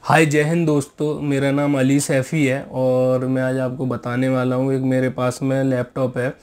हाय जय हिंद दोस्तों, मेरा नाम अली सैफ़ी है और मैं आज आपको बताने वाला हूँ। एक मेरे पास में लैपटॉप है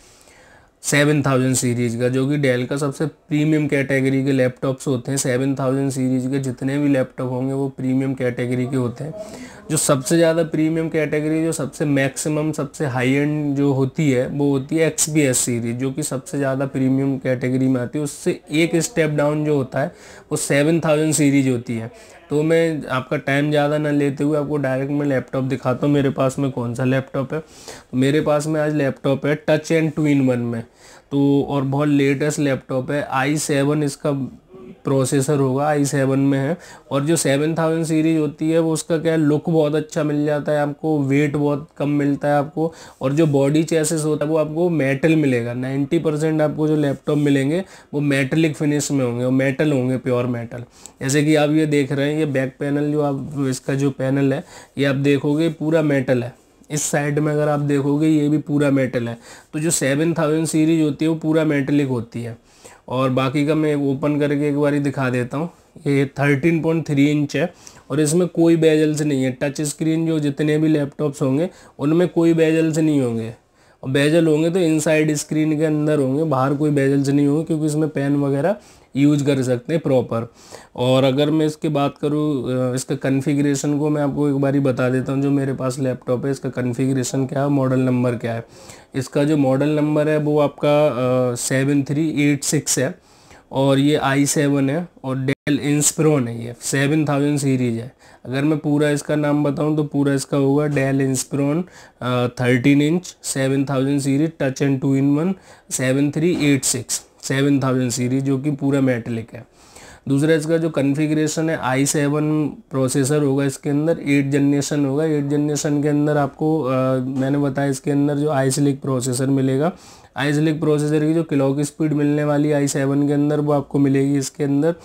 7000 सीरीज़ का, जो कि डेल का सबसे प्रीमियम कैटेगरी के लैपटॉप्स होते हैं। 7000 सीरीज़ के जितने भी लैपटॉप होंगे वो प्रीमियम कैटेगरी के होते हैं। जो सबसे ज़्यादा प्रीमियम कैटेगरी, जो सबसे मैक्सिमम सबसे हाई एंड जो होती है वो होती है XPS सीरीज़, जो कि सबसे ज़्यादा प्रीमियम कैटेगरी में आती है। उससे एक स्टेप डाउन जो होता है वो 7000 सीरीज़ होती है। तो मैं आपका टाइम ज़्यादा ना लेते हुए आपको डायरेक्ट मैं लैपटॉप दिखाता हूँ मेरे पास में कौन सा लैपटॉप है। तो मेरे पास में आज लैपटॉप है टच एंड 2-in-1 में, तो और बहुत लेटेस्ट लैपटॉप है। i7 इसका प्रोसेसर होगा, i7 में है। और जो 7000 सीरीज होती है वो उसका क्या है, लुक बहुत अच्छा मिल जाता है आपको, वेट बहुत कम मिलता है आपको, और जो बॉडी चेसिस होता है वो आपको मेटल मिलेगा। 90% आपको जो लैपटॉप मिलेंगे वो मेटलिक फिनिश में होंगे, वो मेटल होंगे, प्योर मेटल। जैसे कि आप ये देख रहे हैं, ये बैक पैनल जो आप इसका जो पैनल है ये आप देखोगे पूरा मेटल है। इस साइड में अगर आप देखोगे ये भी पूरा मेटल है। तो जो 7000 सीरीज होती है वो पूरा मेटलिक होती है। और बाकी का मैं ओपन करके एक बारी दिखा देता हूँ। ये 13.3 इंच है और इसमें कोई बेजल्स नहीं है। टच स्क्रीन जो जितने भी लैपटॉप्स होंगे उनमें कोई बेजल्स नहीं होंगे, और बेजल होंगे तो इनसाइड स्क्रीन के अंदर होंगे, बाहर कोई बेजल्स नहीं होंगे, क्योंकि इसमें पेन वगैरह यूज कर सकते हैं प्रॉपर। और अगर मैं इसकी बात करूँ, इसका कन्फिग्रेशन को मैं आपको एक बारी बता देता हूँ। जो मेरे पास लैपटॉप है इसका कन्फिग्रेशन क्या है, मॉडल नंबर क्या है। इसका जो मॉडल नंबर है वो आपका 7386 है, और ये i7 है, और डेल इंस्पिरॉन है। ये 7000 सीरीज है। अगर मैं पूरा इसका नाम बताऊं तो पूरा इसका होगा Dell Inspiron 13 inch 7000 series touch and 2-in-1 7386 7000 series, जो कि पूरा मेटलिक है। दूसरा इसका जो कन्फिग्रेशन है, i7 प्रोसेसर होगा इसके अंदर, 8 जनरेशन होगा। 8 जनरेशन के अंदर आपको मैंने बताया इसके अंदर जो i-Slic प्रोसेसर मिलेगा। i-Slic प्रोसेसर की जो क्लॉक स्पीड मिलने वाली i7 के अंदर वो आपको मिलेगी इसके अंदर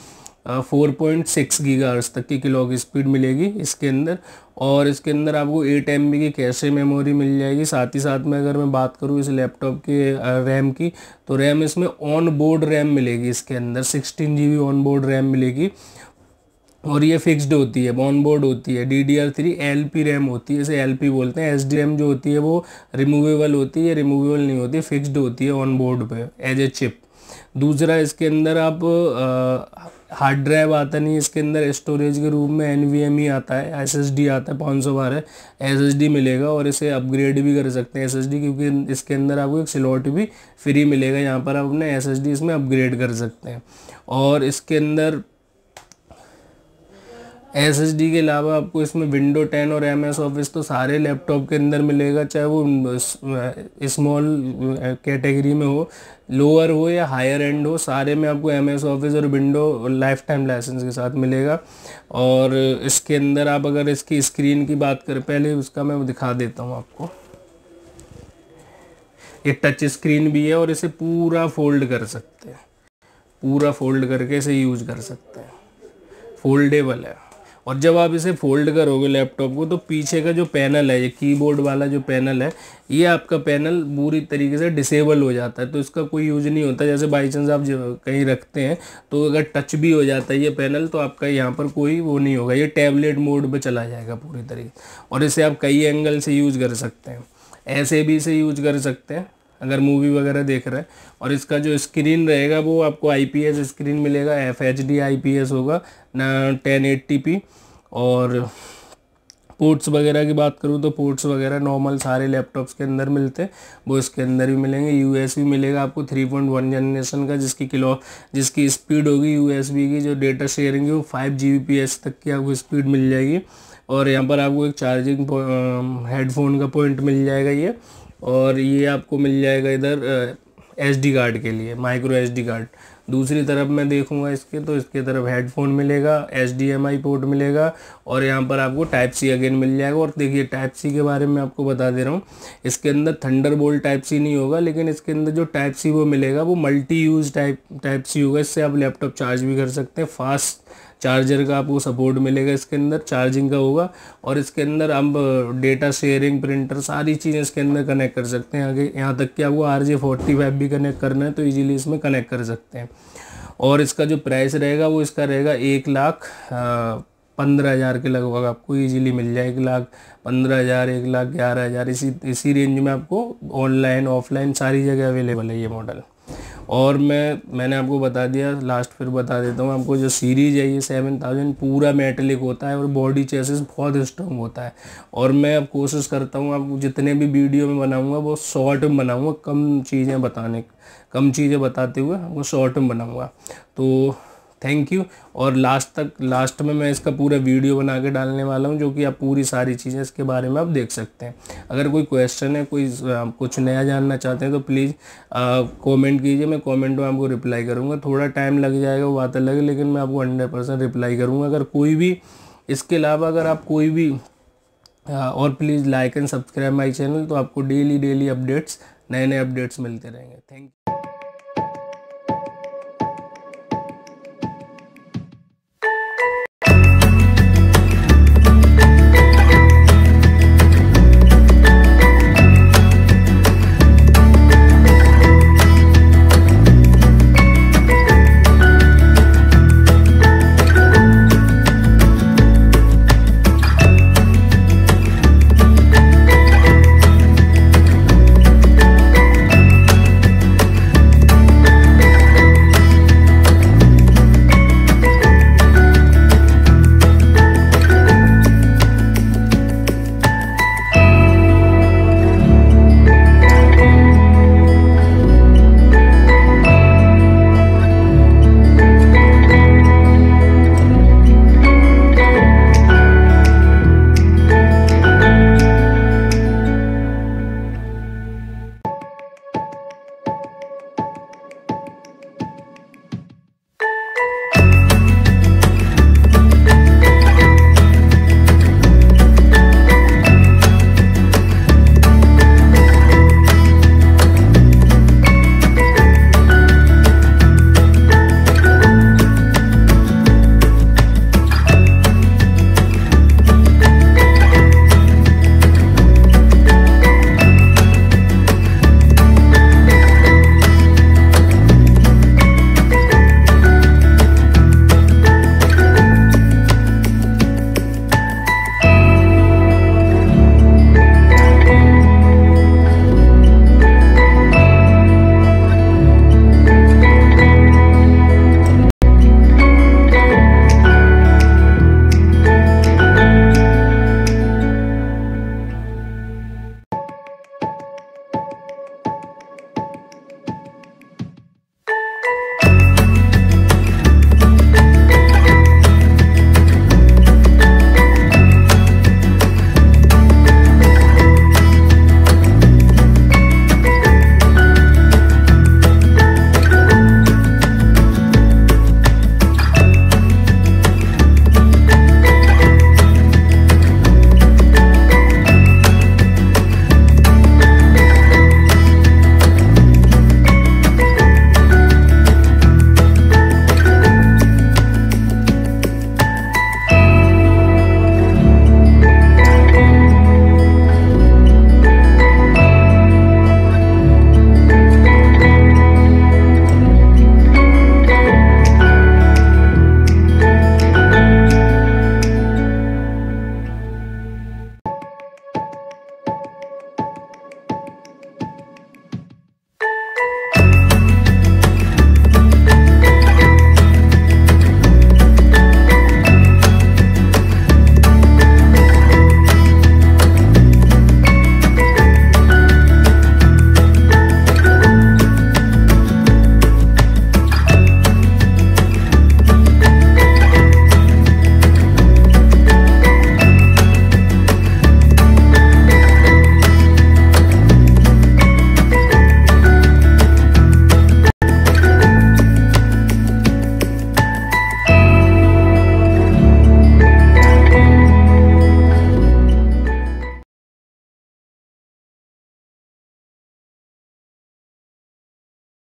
4.6 गीगाहर्ट्ज़ तक की क्लॉक स्पीड मिलेगी इसके अंदर। और इसके अंदर आपको 8 MB की कैशे मेमोरी मिल जाएगी। साथ ही साथ में अगर मैं बात करूँ इस लैपटॉप के रैम की, तो रैम इसमें ऑन बोर्ड रैम मिलेगी इसके अंदर, 16 GB ऑन बोर्ड रैम मिलेगी। और ये फिक्स्ड होती है, ऑन बोर्ड होती है। DDR3 LP रैम होती है, इसे LP बोलते हैं। SDRAM जो होती है वो रिमूवेबल होती है, रिमूवेबल नहीं होती, फिक्स्ड होती है ऑन बोर्ड पे एज ए चिप। दूसरा इसके अंदर आप हार्ड ड्राइव आता नहीं इसके अंदर, स्टोरेज के रूप में NVMe आता है, SSD आता है 512 SSD मिलेगा। और इसे अपग्रेड भी कर सकते हैं SSD, क्योंकि इसके अंदर आपको एक स्लॉट भी फ्री मिलेगा, यहाँ पर आप अपने SSD इसमें अपग्रेड कर सकते हैं। और इसके अंदर SSD के अलावा आपको इसमें विंडो 10 और MS ऑफिस तो सारे लैपटॉप के अंदर मिलेगा, चाहे वो स्मॉल कैटेगरी में हो, लोअर हो या हायर एंड हो, सारे में आपको MS ऑफिस और विंडो लाइफ टाइम लाइसेंस के साथ मिलेगा। और इसके अंदर आप अगर इसकी स्क्रीन की बात करें, पहले उसका मैं दिखा देता हूँ आपको। ये टच स्क्रीन भी है और इसे पूरा फोल्ड कर सकते हैं, पूरा फोल्ड करके इसे यूज कर सकते हैं, फोल्डेबल है। और जब आप इसे फोल्ड करोगे लैपटॉप को, तो पीछे का जो पैनल है, ये कीबोर्ड वाला जो पैनल है, ये आपका पैनल पूरी तरीके से डिसेबल हो जाता है, तो इसका कोई यूज नहीं होता। जैसे बाई चांस आप कहीं रखते हैं तो अगर टच भी हो जाता है ये पैनल, तो आपका यहाँ पर कोई वो नहीं होगा, ये टैबलेट मोड पे चला जाएगा पूरी तरीके। और इसे आप कई एंगल से यूज़ कर सकते हैं, ऐसे भी इसे यूज कर सकते हैं अगर मूवी वगैरह देख रहे हैं। और इसका जो स्क्रीन रहेगा वो आपको IPS स्क्रीन मिलेगा, FHD IPS होगा ना, 1080p। और पोर्ट्स वगैरह की बात करूँ तो पोर्ट्स वगैरह नॉर्मल सारे लैपटॉप्स के अंदर मिलते हैं, वो इसके अंदर भी मिलेंगे। USB मिलेगा आपको 3.1 जनरेशन का, जिसकी स्पीड होगी USB की जो डेटा शेयरिंग है वो 5 Gbps तक की आपको स्पीड मिल जाएगी। और यहाँ पर आपको एक चार्जिंग हेडफोन का पॉइंट मिल जाएगा ये। और ये आपको मिल जाएगा इधर SD कार्ड के लिए, माइक्रो SD कार्ड। दूसरी तरफ मैं देखूंगा इसके, तो इसके तरफ हेडफोन मिलेगा, HDMI पोर्ट मिलेगा, और यहाँ पर आपको Type-C अगेन मिल जाएगा। और देखिए Type-C के बारे में आपको बता दे रहा हूँ, इसके अंदर थंडरबोल्ट Type-C नहीं होगा, लेकिन इसके अंदर जो Type-C वो मिलेगा वो मल्टी यूज Type-C होगा। इससे आप लैपटॉप चार्ज भी कर सकते हैं, फास्ट चार्जर का आपको सपोर्ट मिलेगा इसके अंदर, चार्जिंग का होगा। और इसके अंदर आप डेटा शेयरिंग, प्रिंटर, सारी चीज़ें इसके अंदर कनेक्ट कर सकते हैं। आगे यहाँ तक कि आपको RJ45 भी कनेक्ट करना है तो इजीली इसमें कनेक्ट कर सकते हैं। और इसका जो प्राइस रहेगा वो इसका रहेगा 1,00,000 15,000 के लगभग आपको इजीली मिल जाए। 1,15,000, 1,11,000 इसी रेंज में आपको ऑनलाइन ऑफलाइन सारी जगह अवेलेबल है ये मॉडल। और मैंने आपको बता दिया, लास्ट फिर बता देता हूँ आपको, जो सीरीज है ये 7000 पूरा मेटेलिक होता है और बॉडी चेसिस बहुत स्ट्रॉन्ग होता है। और मैं अब कोशिश करता हूँ आपको जितने भी वीडियो में बनाऊँगा वो शॉर्ट में बनाऊँगा, कम चीज़ें बताते हुए आपको शॉर्ट में बनाऊँगा। तो थैंक यू। और लास्ट में मैं इसका पूरा वीडियो बना के डालने वाला हूँ, जो कि आप पूरी सारी चीज़ें इसके बारे में आप देख सकते हैं। अगर कोई क्वेश्चन है, कोई कुछ नया जानना चाहते हैं तो प्लीज़ कमेंट कीजिए, मैं कमेंट में आपको रिप्लाई करूँगा। थोड़ा टाइम लग जाएगा वो बात अलग है, लेकिन मैं आपको 100% रिप्लाई करूँगा। अगर कोई भी इसके अलावा अगर आप कोई भी और please like and subscribe my channel, तो आपको डेली अपडेट्स, नए अपडेट्स मिलते रहेंगे। Thank you.